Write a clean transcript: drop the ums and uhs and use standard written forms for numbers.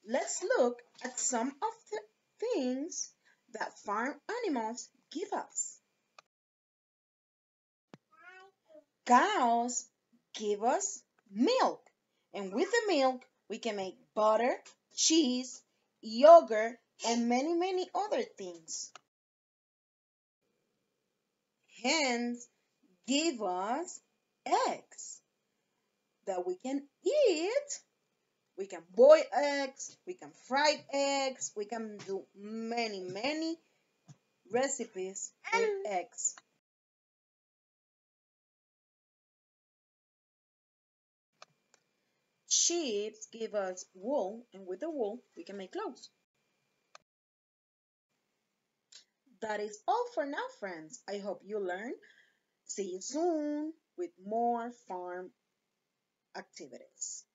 Let's look at some of the things that farm animals give us. Cows give us milk, and with the milk, we can make butter, cheese, yogurt, and many, many other things. Hens give us eggs that we can eat. We can boil eggs, we can fry eggs, we can do many, many recipes with eggs. Sheep give us wool, and with the wool, we can make clothes. That is all for now, friends. I hope you learned. See you soon with more farm activities.